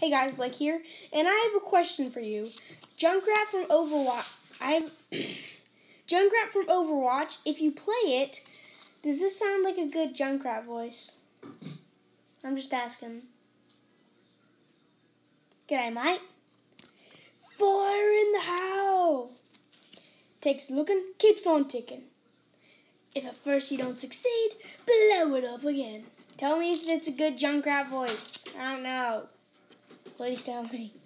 Hey guys, Blake here, and I have a question for you. Junkrat from Overwatch. Junkrat from Overwatch. If you play it, does this sound like a good Junkrat voice? I'm just asking. G'day, mate. Fire in the house. Takes looking, keeps on ticking. If at first you don't succeed, blow it up again. Tell me if it's a good Junkrat voice. I don't know. Please tell me.